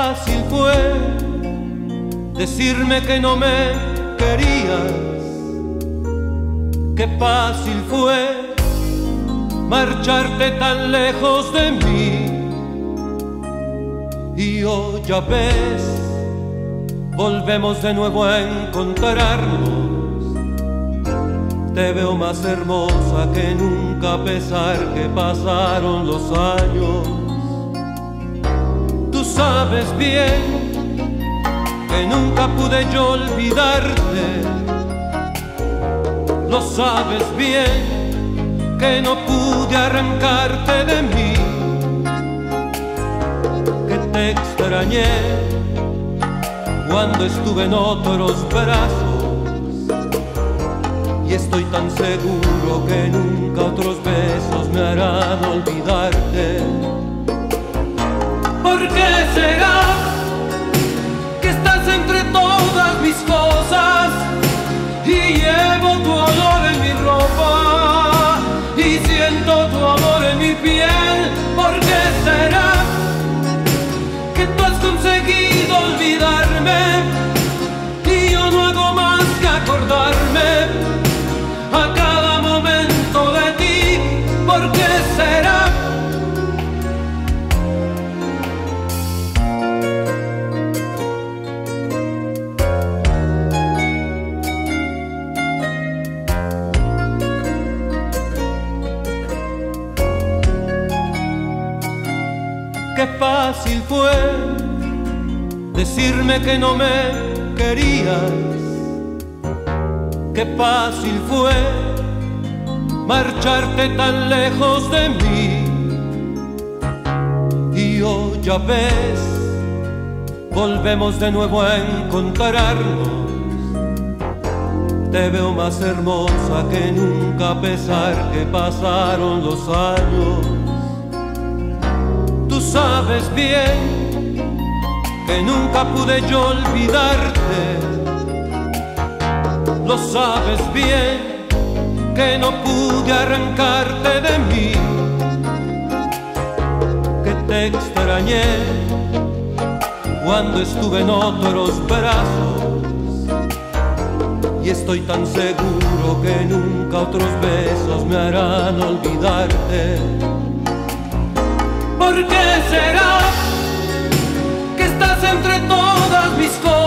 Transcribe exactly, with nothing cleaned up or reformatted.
fácil fue decirme que no me querías. Qué fácil fue marcharte tan lejos de mí. Y hoy ya ves, volvemos de nuevo a encontrarnos. Te veo más hermosa que nunca a pesar que pasaron los años. Tú sabes bien que nunca pude yo olvidarte. Lo sabes bien que no pude arrancarte de mí. Que te extrañé cuando estuve en otros brazos. Y estoy tan seguro que nunca otros besos me harán olvidarte. ¿Por qué será que estás entre todas mis cosas y llevo tu olor en mi ropa y siento tu amor en mi piel? ¿Por qué será que tú has conseguido olvidarme y yo no hago más que acordarme a cada momento de ti? ¿Por qué será? Qué fácil fue decirme que no me querías. Qué fácil fue marcharte tan lejos de mí. Y hoy ya ves, volvemos de nuevo a encontrarnos. Te veo más hermosa que nunca a pesar que pasaron los años. Tú sabes bien que nunca pude yo olvidarte. Lo sabes bien que no pude arrancarte de mí. Que te extrañé cuando estuve en otros brazos. Y estoy tan seguro que nunca otros besos me harán olvidarte. ¿Por qué será que estás entre todas mis cosas